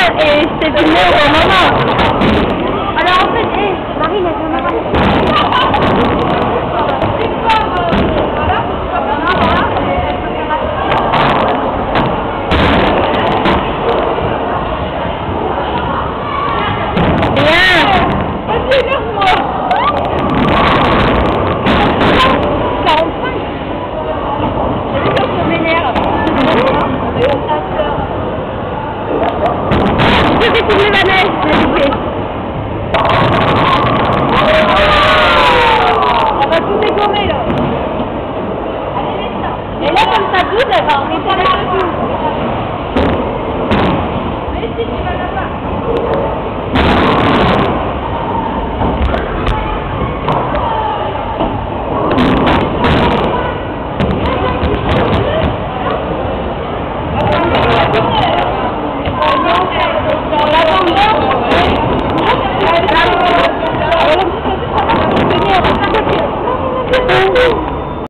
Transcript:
et je t'ai filmé au bon moment. Alors en fait, Marie, elle vient m'avoir. Je vais filmer ma neige, s'il vous plaît. On va tout dégommer là. Allez, laisse-la. Et là, comme ça pousse, elle va arrêter avec le tout. Mais si tu vas là-bas.